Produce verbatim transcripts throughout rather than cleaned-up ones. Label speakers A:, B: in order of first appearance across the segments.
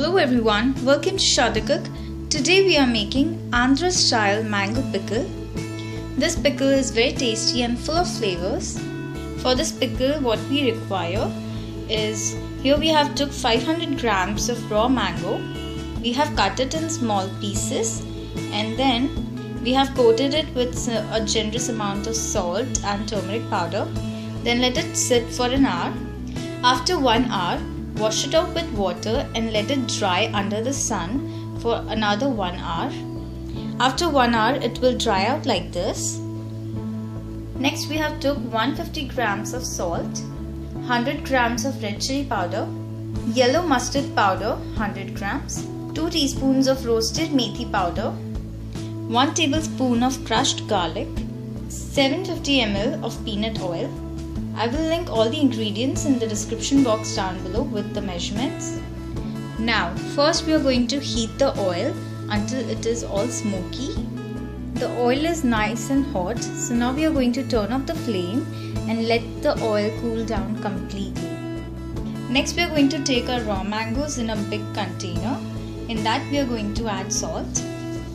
A: Hello everyone, welcome to Shada Cook. Today we are making Andhra style mango pickle. This pickle is very tasty and full of flavors. For this pickle what we require is, here we have took five hundred grams of raw mango. We have cut it in small pieces and then we have coated it with a generous amount of salt and turmeric powder. Then let it sit for an hour. After one hour, wash it off with water and let it dry under the sun for another one hour. After one hour, it will dry out like this. Next, we have took one hundred fifty grams of salt, one hundred grams of red chili powder, yellow mustard powder one hundred grams, two teaspoons of roasted methi powder, one tablespoon of crushed garlic, seven hundred fifty milliliters of peanut oil. I will link all the ingredients in the description box down below with the measurements. Now, first we are going to heat the oil until it is all smoky. The oil is nice and hot, so now we are going to turn off the flame and let the oil cool down completely. Next we are going to take our raw mangoes in a big container. In that we are going to add salt,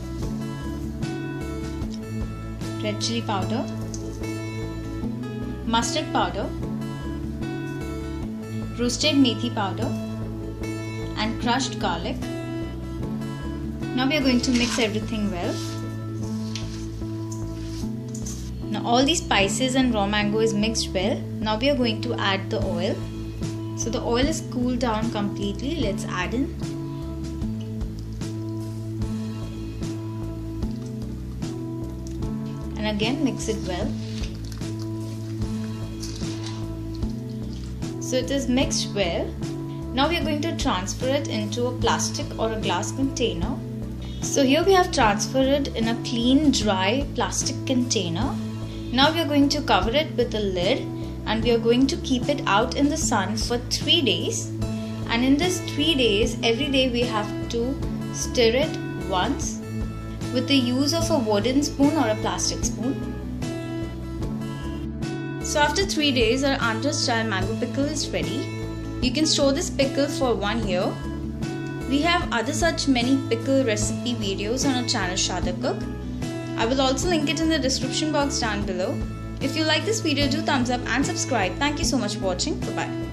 A: red chili powder, mustard powder, roasted methi powder and crushed garlic. Now we are going to mix everything well. Now all these spices and raw mango is mixed well. Now we are going to add the oil. So the oil is cooled down completely. Let's add in. And again mix it well. So it is mixed well. Now we are going to transfer it into a plastic or a glass container. So here we have transferred it in a clean, dry plastic container. Now we are going to cover it with a lid and we are going to keep it out in the sun for three days. And in this three days, every day we have to stir it once with the use of a wooden spoon or a plastic spoon. So after three days, our Andhra style mango pickle is ready. You can store this pickle for one year. We have other such many pickle recipe videos on our channel Shada Cook. I will also link it in the description box down below. If you like this video, do thumbs up and subscribe. Thank you so much for watching. Bye bye.